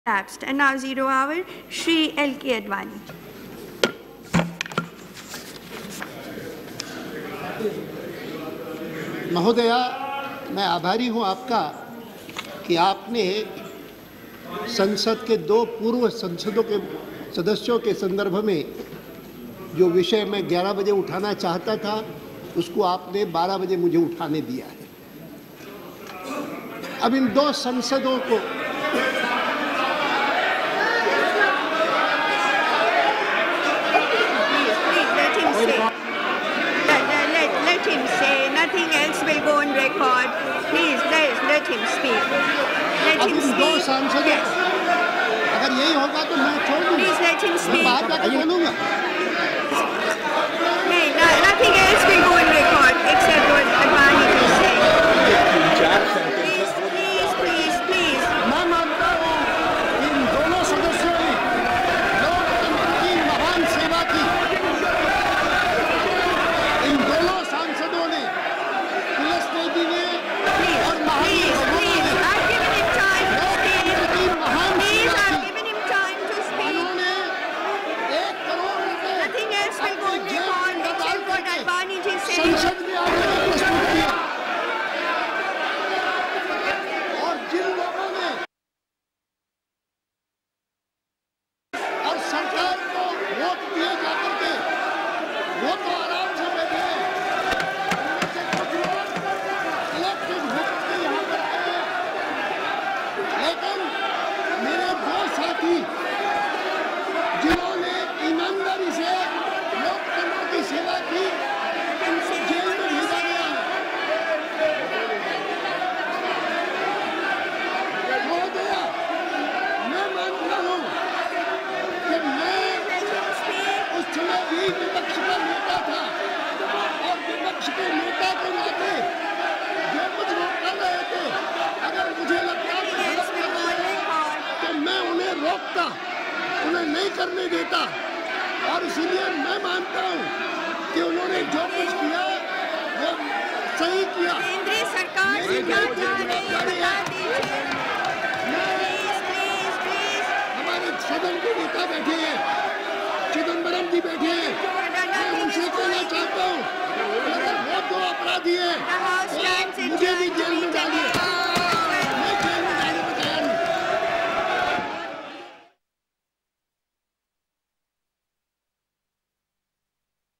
Lapsed. And now 0 hour, Shri Lal Advani. महोदया, मैं आभारी हूं आपका कि आपने संसद के 2 पूर्व संसदों के सदस्यों के संदर्भ में जो विषय मैं 11 बजे उठाना चाहता था उसको आपने 12 बजे मुझे उठाने दिया है। अब इन 2 संसदों को Let him say. Nothing else will go on record. Please, let him speak. Let him speak. Yes. अगर यही होगा तो मैं छोड़ दूंगा। Please let him speak. बात करके बोलूंगा। नहीं, nothing else will go on record except what Advani is saying. Please. मैं मानता हूँ इन दोनों सदस्यों ने लोकतंत्र की महान सेवा की। इन दोनों सांसदों ने पुलिस नेती ने और Please, I've given him time to speak. Please, I've given him time to speak. उन्होंने 1 करोड़ रुपए Nothing else will go on record except what Advani ji said. संसद में आगे प्रस्तुत किया और जिन लोगों ने और सरकार को वोट दिए जाकर के वो तो आराम से बैठे हैं। उनमें से कुछ लोग इलेक्टेड होकर के यहाँ पर आए हैं। लेकिन मेरे 2 साथी जिन्होंने ईमानदारी से लोकतंत्र की सेवा की उनको जेल में भेजा गया है। महोदया, मैं मानता हूँ कि मैं उस समय भी विपक्ष का नेता था और विपक्ष के नेता के नाते जो कुछ लोग कर रहे थे अगर मुझे लगता कि गलत कर रहे हैं तो मैं उन्हें रोकता, उन्हें नहीं करने देता। और इसीलिए मैं मानता हूँ कि उन्होंने जो कुछ किया वो सही किया। केंद्रीय सरकार से क्या चाह रही है बता दीजिए। Please. हमारे सदन के नेता बैठे हैं, चिदम्बरम जी बैठे हैं। मैं उनसे कहना चाहता हूँ अगर वो 2 अपराधी हैं तो मुझे भी जेल में डालिए।